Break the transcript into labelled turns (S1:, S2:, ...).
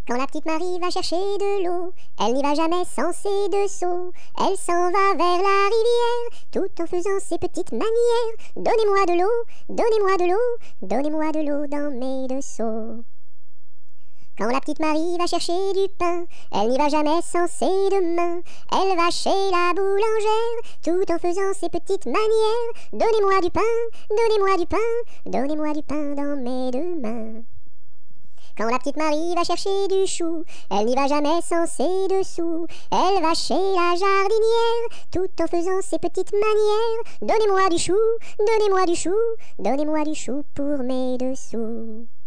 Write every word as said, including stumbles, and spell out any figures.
S1: Quand la petite Marie va chercher de l'eau, elle n'y va jamais sans ses deux seaux. Elle s'en va vers la rivière, tout en faisant ses petites manières. Donnez-moi de l'eau, donnez-moi de l'eau, donnez-moi de l'eau dans mes deux seaux. Quand la petite Marie va chercher du pain, elle n'y va jamais sans ses deux mains. Elle va chez la boulangère, tout en faisant ses petites manières. Donnez-moi du pain, donnez-moi du pain, donnez-moi du pain dans mes deux mains. Quand la petite Marie va chercher du chou, elle n'y va jamais sans ses dessous. Elle va chez la jardinière, tout en faisant ses petites manières. Donnez-moi du chou, donnez-moi du chou, donnez-moi du chou pour mes dessous.